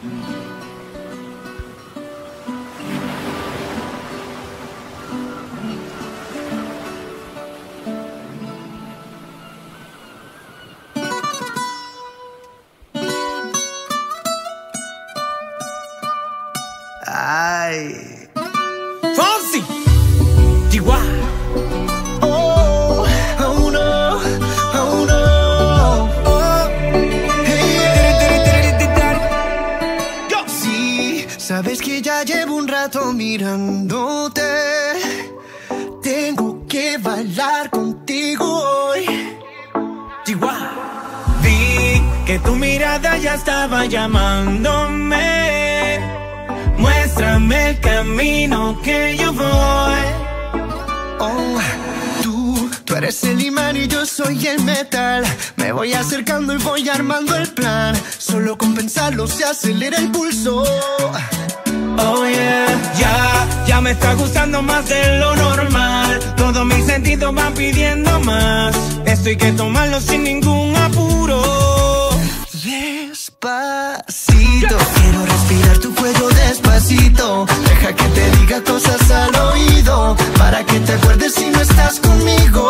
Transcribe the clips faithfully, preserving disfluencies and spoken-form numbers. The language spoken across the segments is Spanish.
Ay. Fonsi. Chihuahua. Oh, oh no, oh no. Oh. Hey. Yo. Sí, sabes que ya llevo un rato mirándote. Tengo que bailar contigo hoy. Chihuahua. Vi que tu mirada ya estaba llamándome. Muéstrame el camino que yo voy. Oh, tú, tú eres el imán y yo soy el metal. Me voy acercando y voy armando el plan. Solo con pensarlo se acelera el pulso. Oh yeah, ya, ya me está gustando más de lo normal. Todos mis sentidos van pidiendo más. Esto hay que tomarlo sin ningún apuro. Despacito, quiero respirar tu cuello despacito. Deja que te diga cosas al oído, para que te acuerdes si no estás conmigo.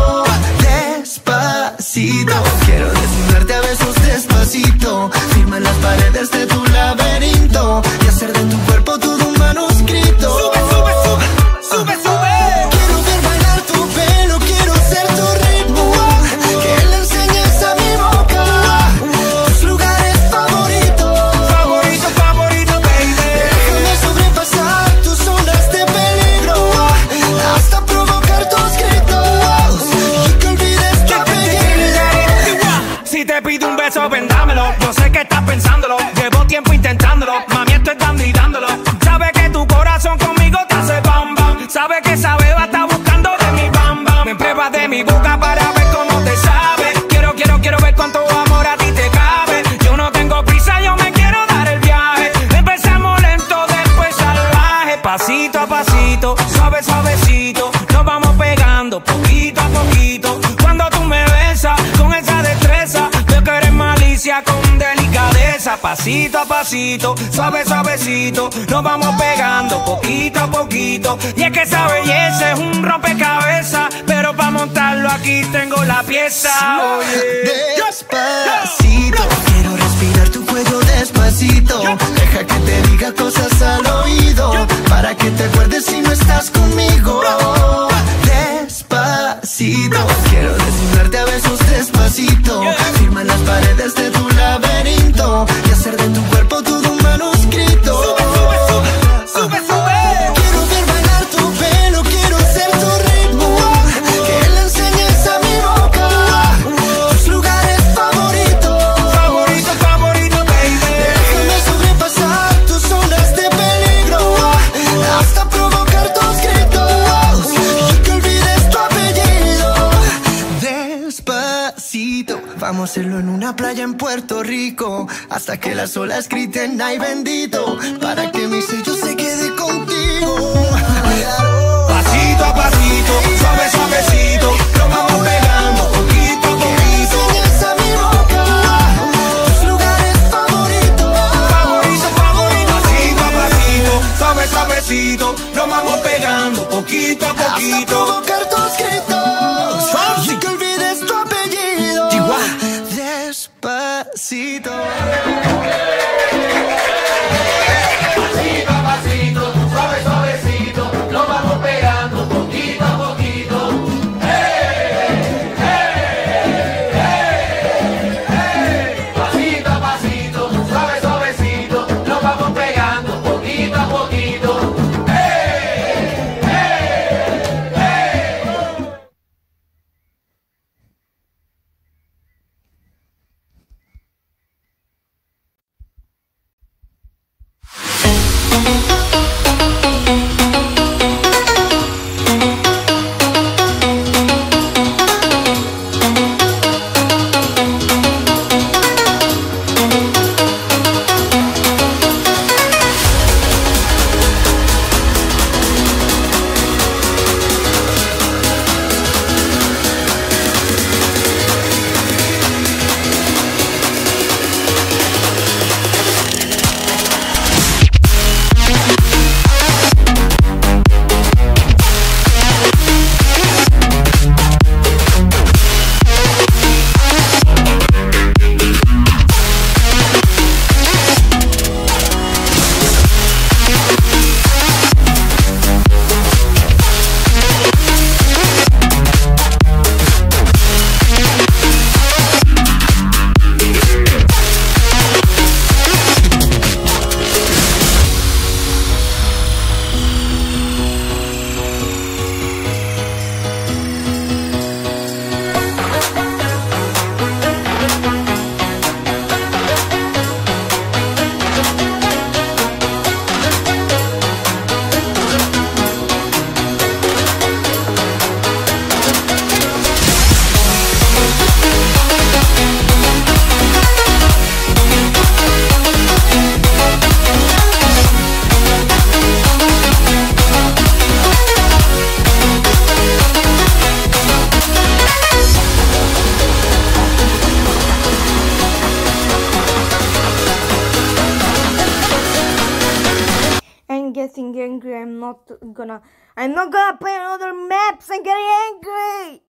Despacito, quiero desnudarte a besos despacito. Firma en las paredes de tu laberinto y hacer de tu cuerpo todo un manuscrito. Sube, sube, sube, sube, sube. Quiero ver bailar tu pelo, quiero ser tu ritmo. Que le enseñes a mi boca tus lugares favoritos. Favorito, favorito, baby. Déjame sobrepasar tus zonas de peligro hasta provocar tus gritos y que olvides tu apellido. Si te pido un beso, vendámelo. Yo sé que estás pensándolo. Llevo tiempo intentándolo. Mami, estoy dando y dándolo. Sabe que tu corazón conmigo te hace bam bam. Sabe que esa beba está buscando de mi bam bam. Me pruebas de mi boca para ver cómo te sabe. Quiero, quiero, quiero ver cuánto amor a ti te cabe. Yo no tengo prisa, yo me quiero dar el viaje. Empezamos lento, después salvaje. Pasito a pasito, suave, suavecito. Nos vamos pegando poquito a poquito. Cuando tú me besas con esa destreza, veo que eres malicia con delicadeza. Pasito a pasito, suave, suavecito. Nos vamos pegando poquito a poquito. Y es que esa belleza es un rompecabezas, pero para montarlo aquí tengo la pieza. Oye. Despacito, quiero respirar tu cuello despacito. Deja que te diga cosas al oído, para que te acuerdes si no estás conmigo. Despacito, quiero desnudarte a besos despacito. Firma en las paredes de tu laberinto y hacer de tu cuerpo todo un manuscrito. Sube, sube, sube, sube, sube. Quiero ver bailar tu pelo, quiero ser tu ritmo. Que le enseñes a mi boca tus lugares favoritos. Favorito, favorito, baby. Déjame sobrepasar tus zonas de peligro hasta provocar tus gritos y que olvides tu apellido. Despacito, vamos a hacerlo en una playa en Puerto Rico, hasta que las olas griten ay bendito, para que mi sello se quede contigo. Pasito a pasito, suave, suavecito. Nos vamos pegando poquito a poquito. Enseñas a mi boca tus lugares favoritos. Favorito, favorito. Pasito a pasito, suave, suavecito. Nos vamos pegando poquito a Hasta poquito. provocar tus gritos y que olvides tu apellido. Chihuahua. Despacito. Pasito a pasito, suave, suavecito, nos vamos pegando poquito a poquito. ¡Hey! ¡Hey! ¡Hey! ¡Hey! Pasito a pasito, suave, suavecito, nos vamos pegando poquito a poquito. ¡Hey! ¡Hey! ¡Hey! I'm getting angry. I'm not gonna. I'm not gonna play another maps. I'm getting angry.